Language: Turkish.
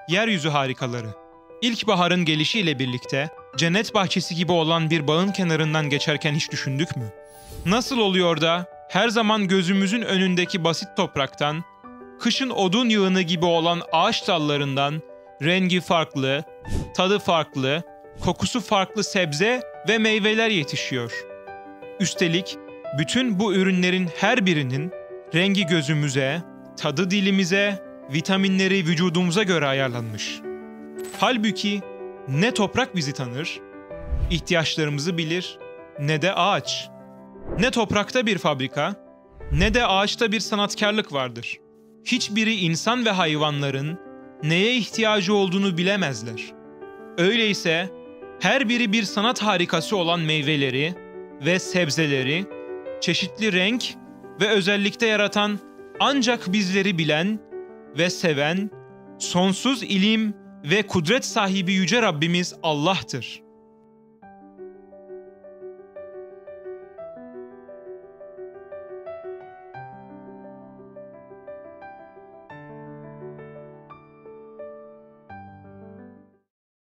Yeryüzü harikaları. İlkbaharın gelişiyle birlikte cennet bahçesi gibi olan bir bağın kenarından geçerken hiç düşündük mü? Nasıl oluyor da her zaman gözümüzün önündeki basit topraktan, kışın odun yığını gibi olan ağaç dallarından rengi farklı, tadı farklı, kokusu farklı sebze ve meyveler yetişiyor. Üstelik bütün bu ürünlerin her birinin rengi gözümüze, tadı dilimize, vitaminleri vücudumuza göre ayarlanmış. Halbuki ne toprak bizi tanır, ihtiyaçlarımızı bilir, ne de ağaç. Ne toprakta bir fabrika, ne de ağaçta bir sanatkarlık vardır. Hiçbiri insan ve hayvanların neye ihtiyacı olduğunu bilemezler. Öyleyse her biri bir sanat harikası olan meyveleri ve sebzeleri çeşitli renk ve özellikte yaratan ancak bizleri bilen ve seven, sonsuz ilim ve kudret sahibi Yüce Rabbimiz Allah'tır.